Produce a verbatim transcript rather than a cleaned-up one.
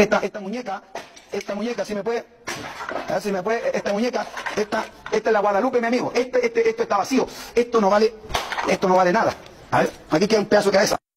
ver esta, esta muñeca, esta muñeca, si me puede, a ver si me puede, esta muñeca, esta, esta es la Guadalupe, mi amigo, este, este, esto está vacío, esto no vale, esto no vale nada. A ver, aquí queda un pedazo de cabeza.